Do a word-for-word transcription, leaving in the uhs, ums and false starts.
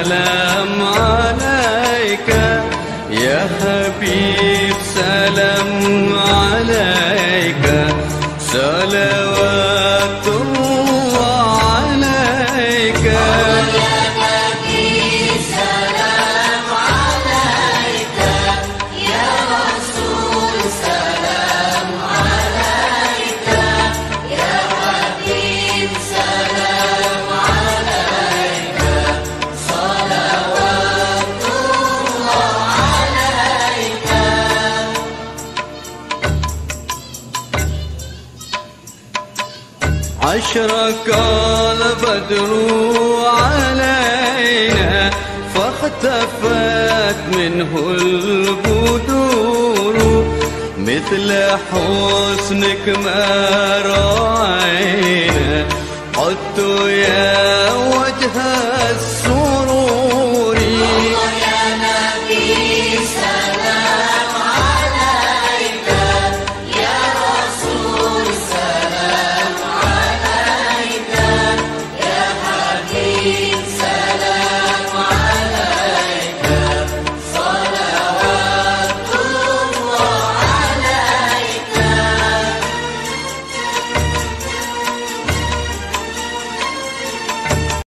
سلام عليك يا حبيب، سلام عليك، صلوات الله عليك يا نبي. سلام عليك يا رسول، سلام عليك يا حبيب، سلام عليك، صلوات الله عليك. أشرق البدر علينا فاختفت منه البدور، مثل حسنك ما رأينا قط يا